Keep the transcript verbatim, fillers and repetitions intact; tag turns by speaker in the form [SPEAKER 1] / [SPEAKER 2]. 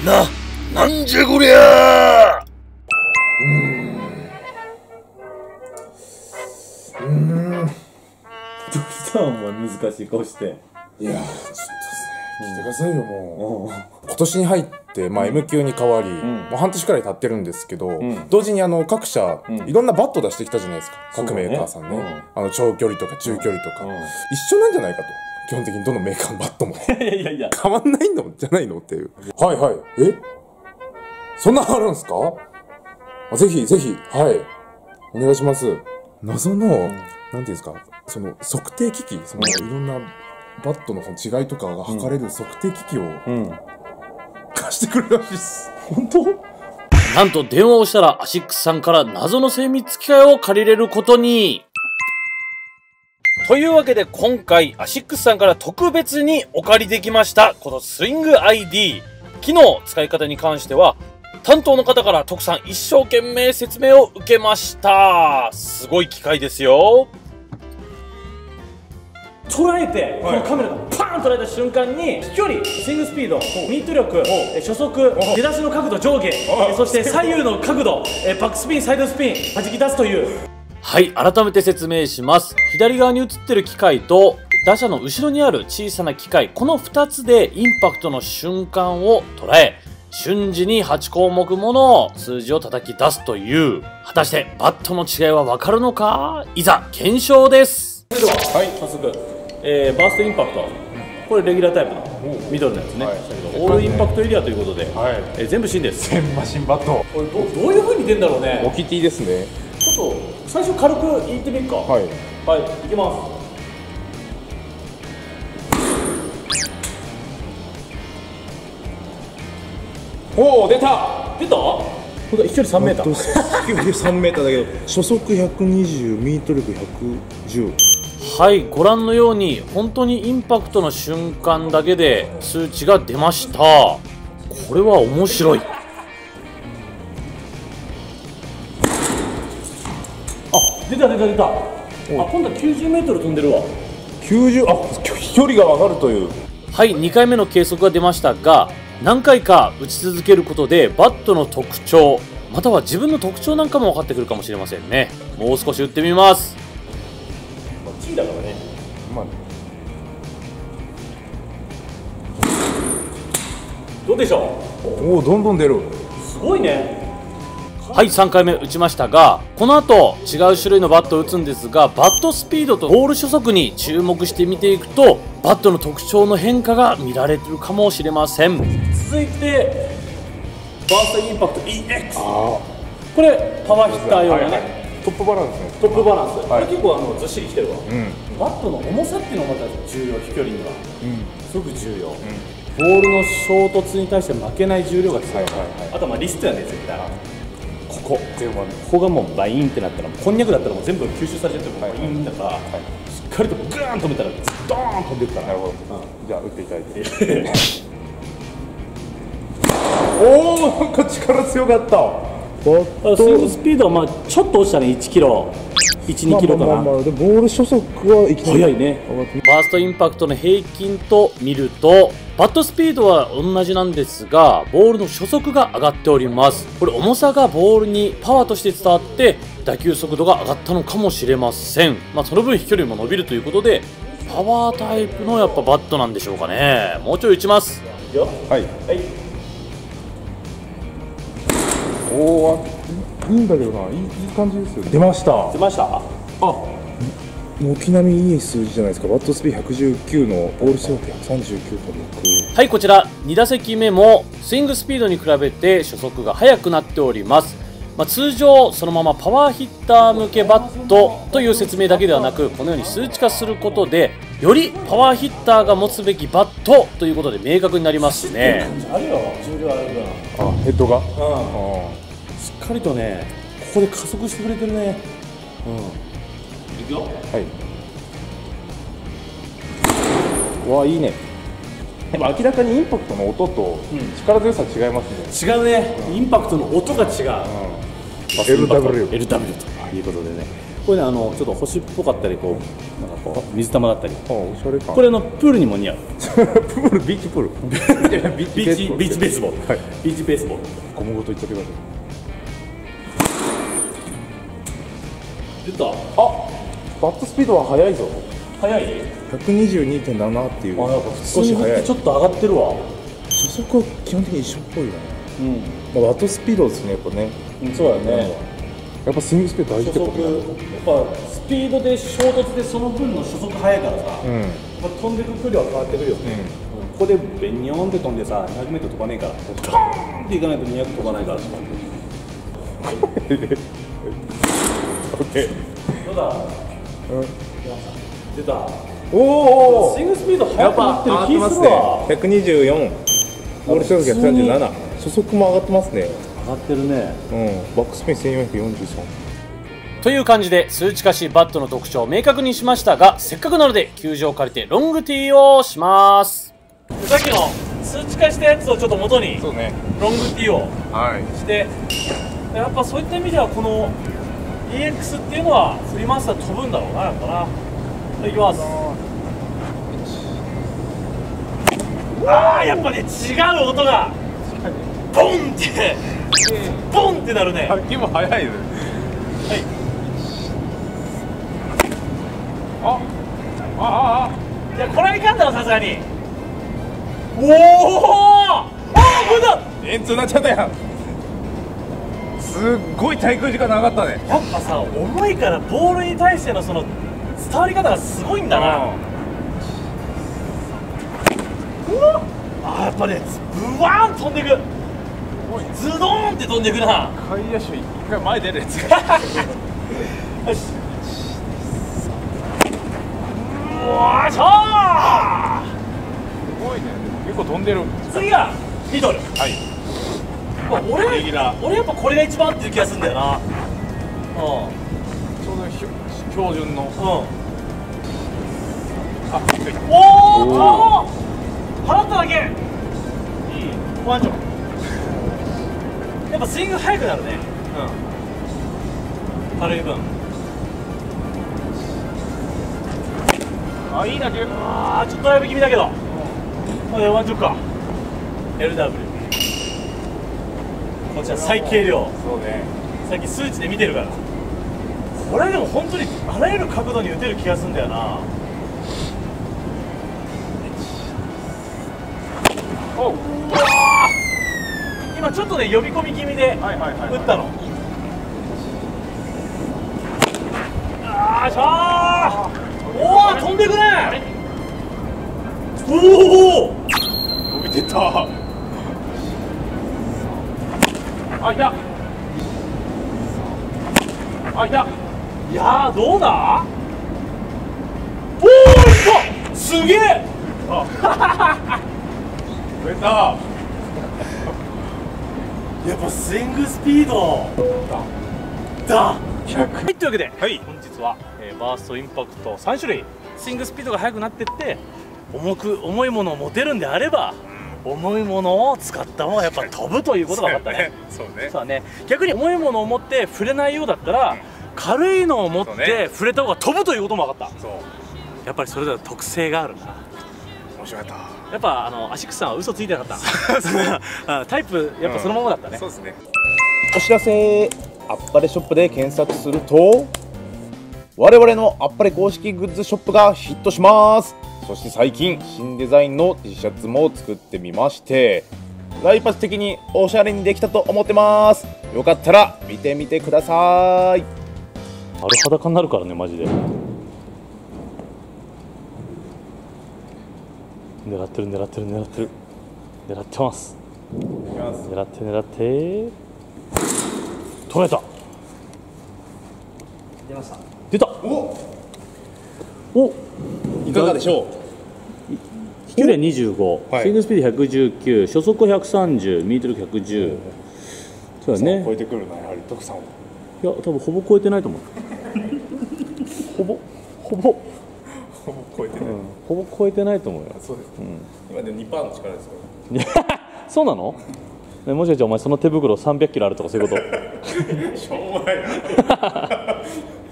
[SPEAKER 1] な、なんじゃこりゃー。
[SPEAKER 2] うーん。うーん。どう
[SPEAKER 3] したんお前難しい顔して。
[SPEAKER 2] いやー、ちょっとですね、聞いてくださいよ、もう。今年に入って、まあ エムキュー に変わり、もう半年くらい経ってるんですけど、同時にあの、各社、いろんなバット出してきたじゃないですか。各メーカーさんね。あの、長距離とか中距離とか。一緒なんじゃないかと。基本的にどのメーカーのバットも。
[SPEAKER 3] いやいやいや。
[SPEAKER 2] 変わんないのじゃないのっていう。はいはい。えそんなあるんすか？あ、ぜひぜひ、はい。お願いします。謎の、なんていうんですか、その、測定機器、その、いろんなバットのその違いとかが測れる測定機器を、貸してくれるらしいっす。
[SPEAKER 3] 本当？
[SPEAKER 1] なんと電話をしたらアシックスさんから謎の精密機械を借りれることに。というわけで今回アシックスさんから特別にお借りできましたこのスイング アイディー。機能使い方に関しては担当の方から徳さん一生懸命説明を受けました。すごい機械ですよ。
[SPEAKER 3] 捉えて、このカメラがパーン捉えた瞬間に飛距離、スイングスピード、ミート力、初速、出だしの角度上下、そして左右の角度、バックスピン、サイドスピン、弾き出すという。
[SPEAKER 1] はい、改めて説明します。左側に映ってる機械と打者の後ろにある小さな機械、このふたつでインパクトの瞬間を捉え、瞬時にはちこうもくもの数字を叩き出すという。果たしてバットの違いはわかるのか？いざ検証です。
[SPEAKER 3] それでは、はい、早速、えー、バーストインパクト、これレギュラータイプのミドルのやつね、はい、オールインパクトエリアということで、はい、えー、全部芯です。
[SPEAKER 2] 全マシンバット。
[SPEAKER 3] これ ど, どういう風に出るんだろうね。
[SPEAKER 2] オキティですね。
[SPEAKER 3] ちょっと最初軽くいってみるか。はい、はい、いきます。
[SPEAKER 2] おお、出た
[SPEAKER 3] 出た。ほんと飛距離さんメーター。
[SPEAKER 2] 飛距離さんメーターだけど初速ひゃくにじゅう、ミート力ひゃくじゅう。
[SPEAKER 1] はい、ご覧のように本当にインパクトの瞬間だけで数値が出ました。これは面白い。あ、
[SPEAKER 3] 出た出た出た。あ、今度はきゅうじゅうメートル飛んでるわ。
[SPEAKER 2] きゅうじゅう、あ、飛距離が上がるという。
[SPEAKER 1] はい、にかいめの計測が出ましたが、何回か打ち続けることでバットの特徴、または自分の特徴なんかも分かってくるかもしれませんね。もう少し打ってみます。
[SPEAKER 3] チーだからね。まあ、どうでしょう。
[SPEAKER 2] おお、どんどん出る。
[SPEAKER 3] すごいね。
[SPEAKER 1] はい、さんかいめ打ちましたが、この後違う種類のバットを打つんですが、バットスピードとボール初速に注目して見ていくと、バットの特徴の変化が見られるかもしれません。
[SPEAKER 3] 続いてバーストインパクト イーエックス。 これパワーヒッター用のね、はいはい、
[SPEAKER 2] トップバランスね。
[SPEAKER 3] トップバランス、はい、これ結構あのずっしりきてるわ、うん、バットの重さっていうのがまた重要。飛距離には、うん、すごく重要、うん、ボールの衝突に対して負けない重量が必要、はいはいはい、あとはまあリストやね、絶対ここ全部、ここがもうバイーンってなったら、こんにゃくだったらもう全部吸収されてるから、バイーンだから、はい、しっかりとグーンと止めたらドーン飛んでいくから。なるほど、うん、
[SPEAKER 2] じゃあ打っていただいておお、なんか力強かった。
[SPEAKER 3] スイングスピードはまあちょっと落ちたね。いちキロ、いち、にキロかな。まあまあまあ、
[SPEAKER 2] でボール初速はいきなり
[SPEAKER 3] 速いね。
[SPEAKER 1] バーストインパクトの平均と見ると、バットスピードは同じなんですが、ボールの初速が上がっております。これ重さがボールにパワーとして伝わって打球速度が上がったのかもしれません。まあその分飛距離も伸びるということで、パワータイプのやっぱバットなんでしょうかね。もうちょい打ちます。
[SPEAKER 3] よ、はい、はい。
[SPEAKER 2] おお、いいんだけどな、いい、いい感じですよ。出ました。
[SPEAKER 3] 出ました。あ、
[SPEAKER 2] 軒並みいい数字じゃないですか。バットスピードひゃくじゅうきゅうのボールストロークひゃくさんじゅうきゅうてんろく。
[SPEAKER 1] はい、こちらに打席目もスイングスピードに比べて初速が速くなっております。まあ、通常そのままパワーヒッター向けバットという説明だけではなく、このように数値化することでよりパワーヒッターが持つべきバットということで明確になりますね。
[SPEAKER 3] あるよ、重量ある
[SPEAKER 2] から。あ、ヘッドが、うん、
[SPEAKER 3] しっかりとね、ここで加速してくれてるね。うん、いくよ。はい。
[SPEAKER 2] わあ、いいね。でも明らかにインパクトの音と力強さ違いますね。
[SPEAKER 3] 違うね、うん、インパクトの音が違う、うん、
[SPEAKER 2] エルダブリュー
[SPEAKER 3] エルダブリュー ということでね、 これね、あのちょっと星っぽかったり、こうなんかこう水玉だったり、
[SPEAKER 2] あ、おしゃれ感。
[SPEAKER 3] これのプールにも似合う。
[SPEAKER 2] プール、ビーチプール。ビー
[SPEAKER 3] ビーチビーチベースボール、
[SPEAKER 2] はい、
[SPEAKER 3] ビーチベースボール。
[SPEAKER 2] ゴムごといっちゃってください。
[SPEAKER 3] 出た。あ、
[SPEAKER 2] バットスピードは速いぞ。
[SPEAKER 3] 速い。
[SPEAKER 2] ひゃくにじゅうにてんななっていう。
[SPEAKER 3] あ、やっぱ少し速い。ちょっと上がってるわ。
[SPEAKER 2] 初速は基本的に一緒っぽいよね。うん。まあバットスピードですね、やっぱね。
[SPEAKER 3] うん、そうだね。
[SPEAKER 2] やっぱスイングスピード大事ってことね。
[SPEAKER 3] やっぱスピードで衝突でその分の初速速いからさ、うん、まあ、飛んでく距離は変わってくるよね、うん、ここでベニョンって飛んでさ、にひゃくメートル飛ばねえから、トーンっていかないとにひゃく飛ばないから。オッケー。どうだ、うん、出た。おお、スイングスピード速くなってる気するわ。
[SPEAKER 2] ひゃくにじゅうよん、ボール衝撃がさんじゅうなな、初速も上がってますね。
[SPEAKER 3] 上がってるね。
[SPEAKER 2] うん、バックスピンせんよんひゃくよんじゅうさん
[SPEAKER 1] という感じで数値化しバットの特徴を明確にしましたが、せっかくなので球場を借りてロングティーをします。さっきの数値化したやつをちょっと元に
[SPEAKER 2] そうね、
[SPEAKER 1] ロングティーを
[SPEAKER 2] はい
[SPEAKER 1] して、やっぱそういった意味ではこの イーエックス っていうのは振り回したら飛ぶんだろうな、やっぱな。いきます。あー、やっぱね、違う音がボンってボンってなるね。
[SPEAKER 2] 気も早いです。
[SPEAKER 1] はい。
[SPEAKER 2] あああ、
[SPEAKER 1] いや、これはいかんだろ、さすがに。おお、ああ、これだ。
[SPEAKER 2] 円通になっちゃったやん。すっごい滞空時間長かったね。
[SPEAKER 1] やっぱさ、重いからボールに対してのその伝わり方がすごいんだな。うわ、あ、やっぱね、ブワーン飛んでいく。ズドーンって飛んでいくな。
[SPEAKER 2] 外野手一回前出るやつ。よし。
[SPEAKER 1] うわーしょー。
[SPEAKER 2] すごいね。結構飛んでる。
[SPEAKER 1] 次がミドル。
[SPEAKER 2] はい。
[SPEAKER 1] 俺俺やっぱこれが一番合ってる気がするんだよな。うん。
[SPEAKER 2] ちょうど標準の。うん。あ、
[SPEAKER 1] おお、払っただけ。いい。ワンジョン。やっぱスイング速くなるね。うん。軽い分。
[SPEAKER 2] あ、いい打球。
[SPEAKER 1] ああ、ちょっとだいぶ気味だけど。これワンジョンか。エルダブリュー。こちら最軽量。
[SPEAKER 2] そうね。
[SPEAKER 1] さっき数値で見てるから。これでも本当にあらゆる角度に打てる気がするんだよな。おう、うわー、今ちょっとね呼び込み気味で打ったの。あーしゃー、おお、飛んでくね。おお、
[SPEAKER 2] 伸びてた。あ、いた。あ、いた。
[SPEAKER 1] いやー、どうだ。おお、いった、すげえ。
[SPEAKER 2] 増えた。
[SPEAKER 1] やっぱスイングスピードだ。はい、というわけで、はい、本日は、えー、バーストインパクトさん種類、スイングスピードが速くなっていって重く重いものを持てるんであれば、うん、重いものを使った方がやっぱ飛ぶということが分かったね。
[SPEAKER 2] そうね。
[SPEAKER 1] そうね。逆に重いものを持って触れないようだったら、うん、軽いのを持って触れた方が飛ぶということも分かった。そう。やっぱりそれぞれ特性があるな。
[SPEAKER 2] 面白かった。
[SPEAKER 1] やっぱあのアシックスさんは嘘ついてなかったタイプやっぱそのままだったね、うん、
[SPEAKER 2] そうですね。
[SPEAKER 4] お知らせ、あっぱれショップで検索すると我々のあっぱれ公式グッズショップがヒットします。そして最近新デザインの T シャツも作ってみまして、ライパス的におしゃれにできたと思ってます。よかったら見てみてください。
[SPEAKER 3] 丸裸になるからね、マジで。狙ってる狙ってる狙ってる狙ってます。狙って狙って止めた。
[SPEAKER 1] 出ました。
[SPEAKER 3] 出た。
[SPEAKER 2] お
[SPEAKER 3] お、
[SPEAKER 2] いかがでしょ
[SPEAKER 3] う。飛距離はにじゅうご、
[SPEAKER 2] はい、
[SPEAKER 3] スイングスピードひゃくじゅうきゅう、初速ひゃくさんじゅう、ミートルひゃくじゅう。そうだね。
[SPEAKER 2] 超えてくるな、やはり徳さんは。
[SPEAKER 3] いや、多分ほぼ超えてないと思う。ほぼほぼ
[SPEAKER 2] ほぼ超えてない、うん、
[SPEAKER 3] ほぼ超えてないと思うよ。
[SPEAKER 2] そうです、うん、今でも にパーセント の力ですから
[SPEAKER 3] そうなの？ね、もしかしてお前その手袋さんびゃくキロあるとかそういうこと？
[SPEAKER 2] しょうもないな